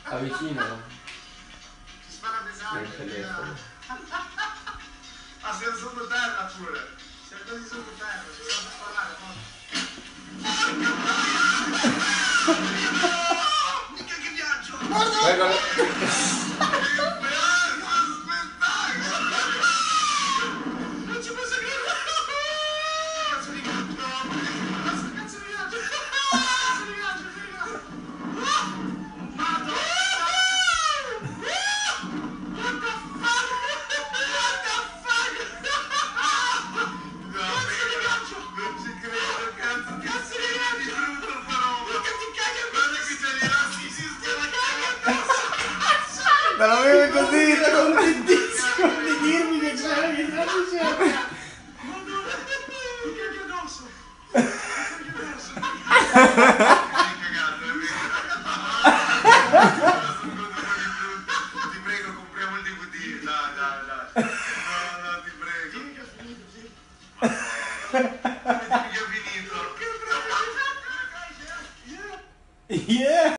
Avvicinalo. Ti spara pesante. Nel telefono. Ah, sei sotto terra pure. Sei così sotto terra, ci sta per sparare, no? Mica che viaggio! Guarda! Non ci posso credere! Cazzo di viaggio! Cazzo di viaggio! Cazzo di viaggio! Madonna! What the fuck? What the fuck? No, non ci credo, cazzo! Cazzo di viaggio! Brutto sta roba! Che ti caga! Guarda che c'è lì l'assistente! Me l'avevo così, ero contentissimo di dirmi che c'era che sta dicendo. Madonna! Mi caghi addosso! Mi caghi addosso! Hai cagato, è vero? Ti prego, compriamo il DVD. Dai. No, ti prego. Dimmi che ho finito, sì. Dimmi che ho finito. Yeah!